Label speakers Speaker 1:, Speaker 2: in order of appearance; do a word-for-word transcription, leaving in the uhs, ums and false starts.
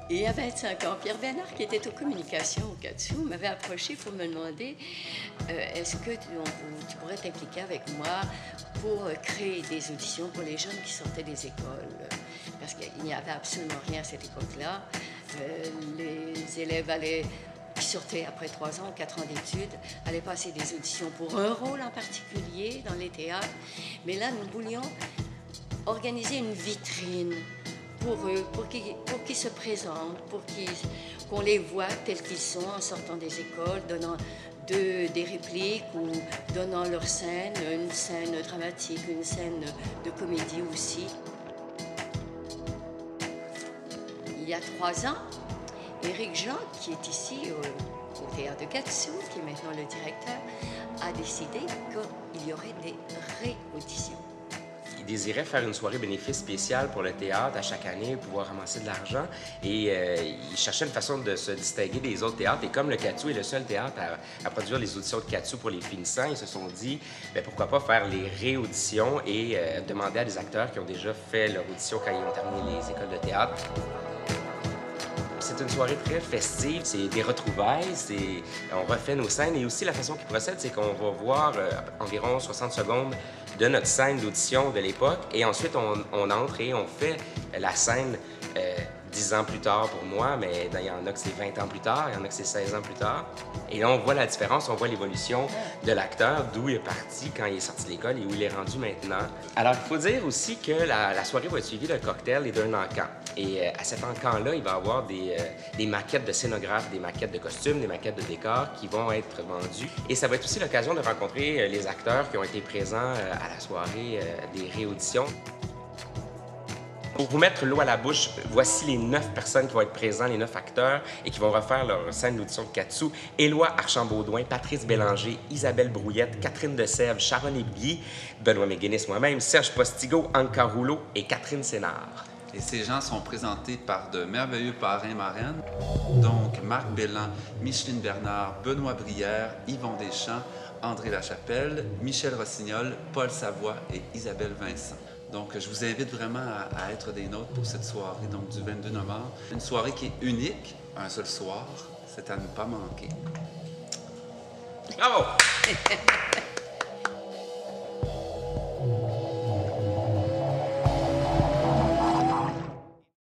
Speaker 1: Et il y a vingt-cinq ans, Pierre Bernard, qui était aux communications au Katsu, m'avait approché pour me demander euh, est-ce que tu, on, tu pourrais t'impliquer avec moi pour créer des auditions pour les jeunes qui sortaient des écoles. Parce qu'il n'y avait absolument rien à cette époque-là. Euh, les élèves allaient, qui sortaient après trois ans, quatre ans d'études, allaient passer des auditions pour un rôle en particulier dans les théâtres. Mais là, nous voulions organiser une vitrine pour eux, pour qu'ils, pour qu'ils se présentent, pour qu'ils, qu'on les voit tels qu'ils sont en sortant des écoles, donnant de, des répliques ou donnant leur scène, une scène dramatique, une scène de comédie aussi. Il y a trois ans, Éric Jean, qui est ici au, au Théâtre de Katsu, qui est maintenant le directeur, a décidé qu'il y aurait des réauditions.
Speaker 2: Il désirait faire une soirée bénéfice spéciale pour le théâtre à chaque année, pouvoir ramasser de l'argent. Et euh, il cherchait une façon de se distinguer des autres théâtres. Et comme le Katsu est le seul théâtre à, à produire les auditions de Katsu pour les finissants, ils se sont dit, bien, pourquoi pas faire les réauditions et euh, demander à des acteurs qui ont déjà fait leur audition quand ils ont terminé les écoles de théâtre. C'est une soirée très festive, c'est des retrouvailles, c'est... on refait nos scènes et aussi la façon qu'ils procèdent, c'est qu'on va voir euh, environ soixante secondes de notre scène d'audition de l'époque et ensuite on, on entre et on fait la scène euh, dix ans plus tard pour moi, mais il y en a que c'est vingt ans plus tard, il y en a que c'est seize ans plus tard. Et là, on voit la différence, on voit l'évolution de l'acteur, d'où il est parti quand il est sorti de l'école et où il est rendu maintenant. Alors, il faut dire aussi que la, la soirée va être suivie d'un cocktail et d'un encan. Et euh, à cet encan-là, il va y avoir des, euh, des maquettes de scénographes, des maquettes de costumes, des maquettes de décors qui vont être vendues. Et ça va être aussi l'occasion de rencontrer euh, les acteurs qui ont été présents euh, à la soirée euh, des réauditions. Pour vous mettre l'eau à la bouche, voici les neuf personnes qui vont être présentes, les neuf acteurs, et qui vont refaire leur scène d'audition de Katsu. Éloi Archambaudouin, Patrice Bélanger, Isabelle Brouillette, Catherine Desèvres, Sharon Ébier, Benoît Méguinis moi-même, Serge Postigo, Anka Rouleau et Catherine Sénard.
Speaker 3: Et ces gens sont présentés par de merveilleux parrains-marraines, donc Marc Belland, Micheline Bernard, Benoît Brière, Yvon Deschamps, André Lachapelle, Michel Rossignol, Paul Savoie et Isabelle Vincent. Donc, je vous invite vraiment à, à être des nôtres pour cette soirée, donc du vingt-deux novembre. Une soirée qui est unique, un seul soir, c'est à ne pas manquer.
Speaker 2: Bravo!